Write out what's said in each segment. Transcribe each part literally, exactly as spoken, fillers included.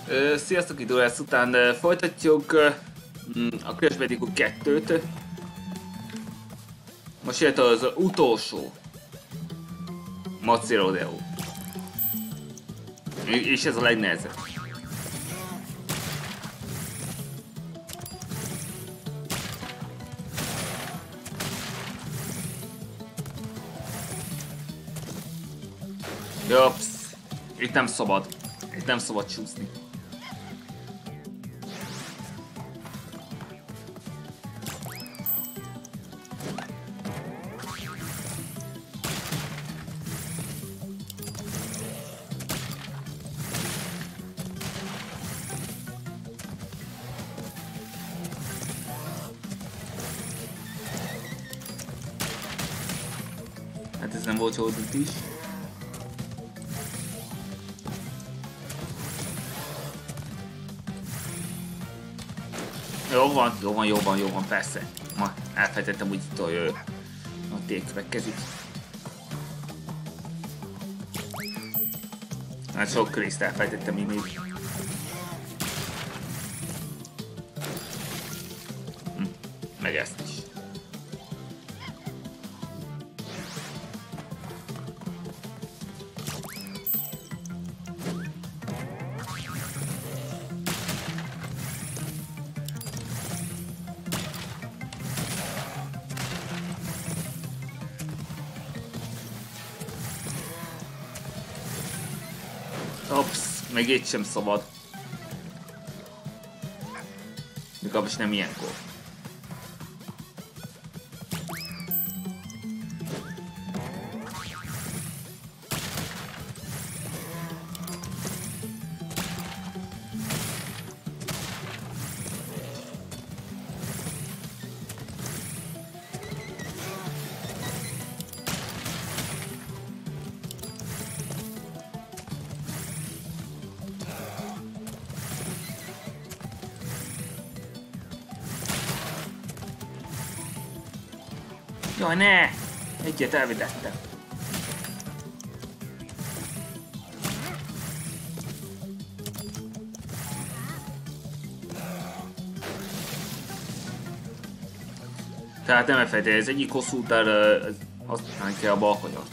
Ö, sziasztok, idő lesz után ö, folytatjuk ö, a Crash Bandicoot kettőt. Most jött az utolsó Mozi Rodeo. És ez a legnehezebb. Jopsz, itt nem szabad. Itt nem szabad csúszni. Hát ez nem volt jó is. Jó van, jó van, jó van, jó van, persze. Ma elfelejtettem, hogy itt a, a tél következik. Hát sok részt elfelejtettem még még. Hm, meg ezt is. Opsz, meg itt sem szabad. Legalábbis nem ilyenkor. Jaj, ne! Egyet elvidettem. Tehát nem elfelejteni, ez egyik hosszú után használni kell a balkanyart.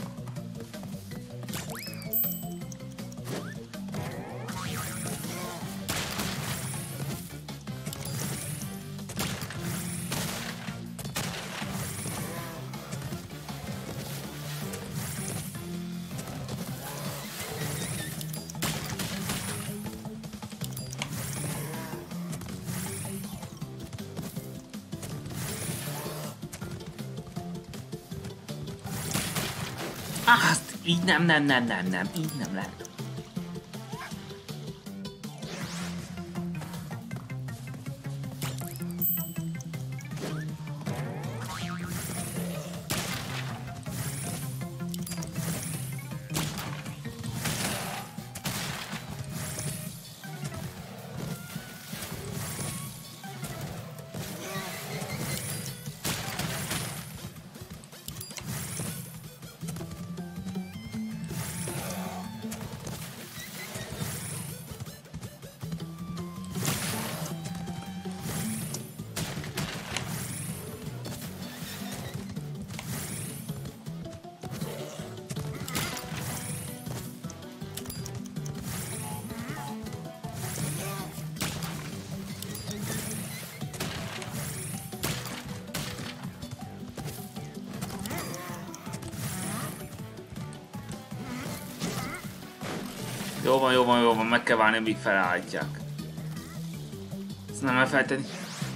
Azt! Így nem, nem, nem, nem, nem, így nem lehet. Jó van, jó van, jó van, meg kell várni, amíg felállítják. Ezt nem elfelejteni.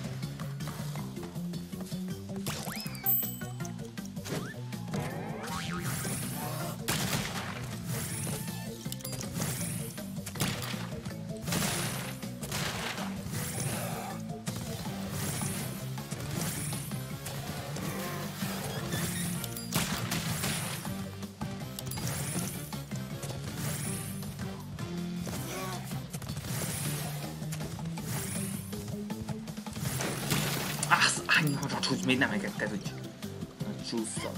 Hogy még nem engedted, hogy csúszszak.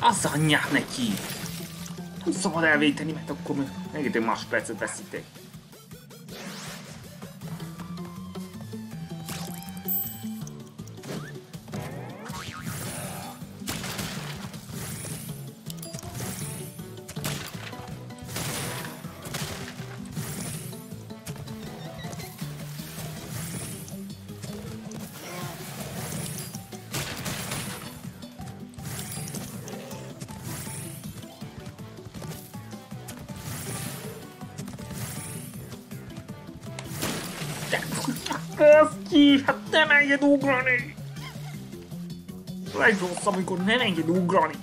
Az anyját neki! Nem szabad elvéteni, mert akkor még rengeteg másodpercet veszítek. Kezd ki! Hát nem enged ugrani! Legrosszabb, amikor nem enged ugrani!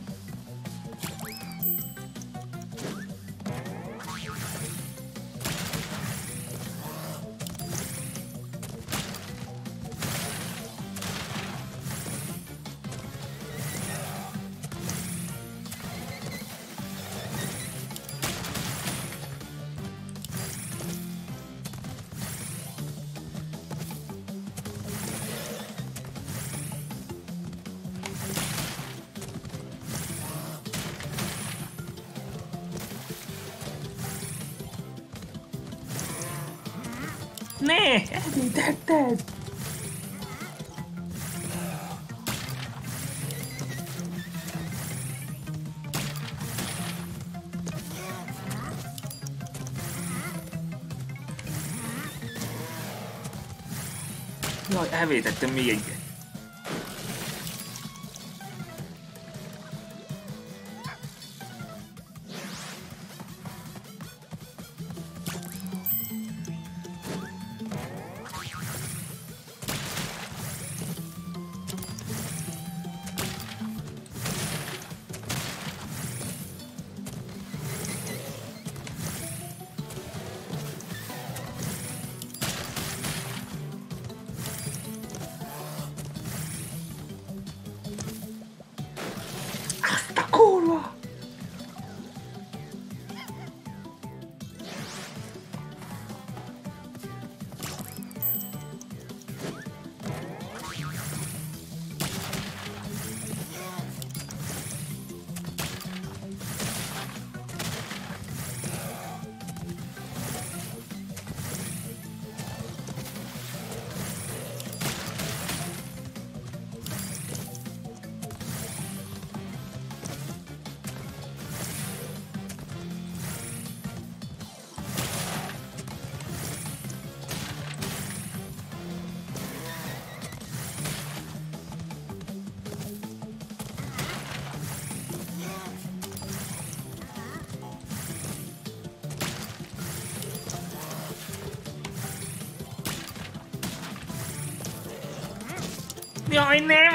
Ne! Elvétetted! Jaj, elvétettem még egyet. Jaj, nem!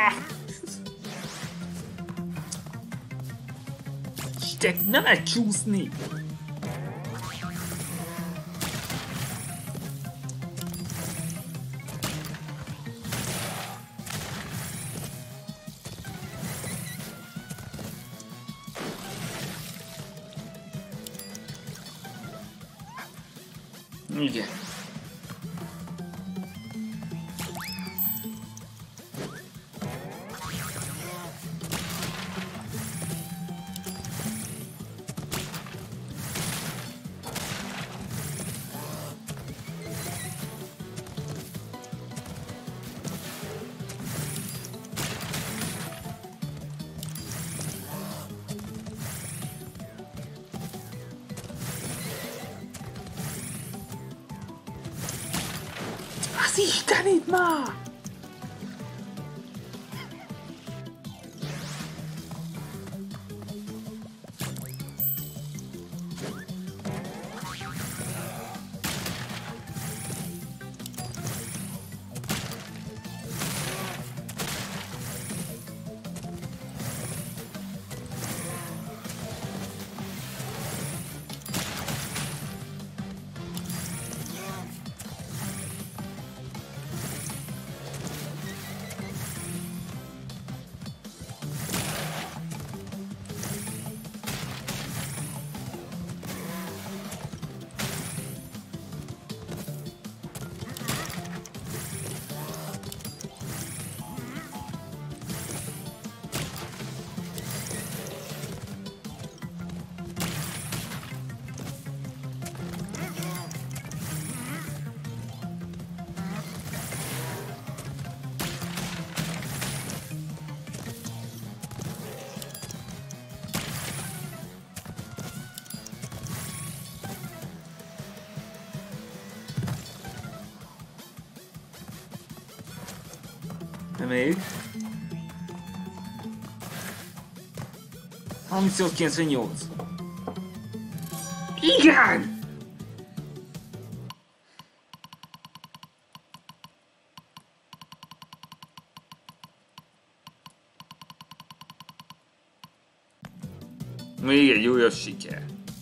Isten, nem lehet csúszni! Igen. Az Istenit már! még. harmincnyolc kilencvennyolc. Igen! Még egy újabb siker.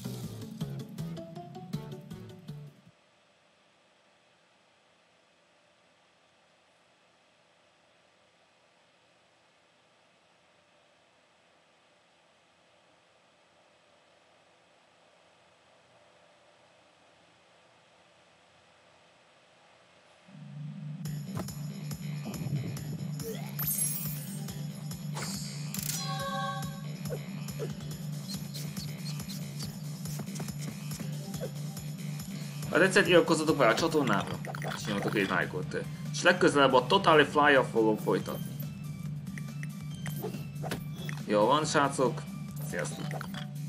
Ha tetszett, iratkozzatok be a csatornára, és nyomjatok egy lájkot, és legközelebb a Totally Fly-jal fogom folytatni. Jó van, srácok, sziasztok!